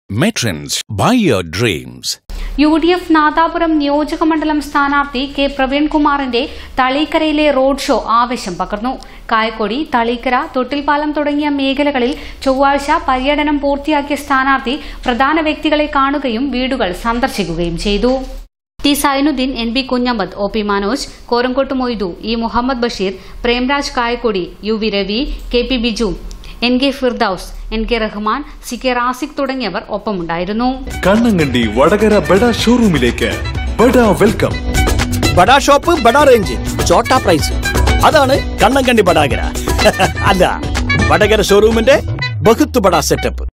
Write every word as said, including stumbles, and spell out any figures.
Matrons, buy your dreams. U D F Nadapuram നിയോജകമണ്ഡലം സ്ഥാനാർത്ഥി K പ്രവീൺകുമാറിന്റെ തളീക്കരയിലെ റോഡ് ഷോ ആവേശം പകർന്നു. കായക്കൊടി, തളീക്കര, തൊട്ടിൽപ്പാലം തുടങ്ങിയ മേഖലകളിൽ ചൊവ്വാഴ്ച പര്യടനം പൂർത്തിയാക്കിയ സ്ഥാനാർത്ഥി പ്രധാന വ്യക്തികളെ കാണുകയും വീടുകൾ സന്ദർശിക്കുകയും ചെയ്തു. T Zainuddin, N B Kunhammad, O P Manoj, Korangott Moidu, E Muhammad Basheer, Premraj Kayakkodi, U V Ravi, K P Biju, N K Firdous, N K Rahman, C K Raziq തുടങ്ങിയവർ ഒപ്പമുണ്ടായിരുന്നു. കണ്ണങ്കണ്ടി വടകര ബഡാ ഷോറൂമിലേക്ക് ബഡാ വെൽക്കം. ബഡാ ഷോപ്പ്, ബഡാ റേഞ്ച്, ചോട്ടാ പ്രൈസ്. അതാണ് കണ്ണങ്കണ്ടി വടകര. അല്ല, വടകര ഷോറൂമിന്റെ ബഹുത്ത് ബഡാ സെറ്റപ്പ്.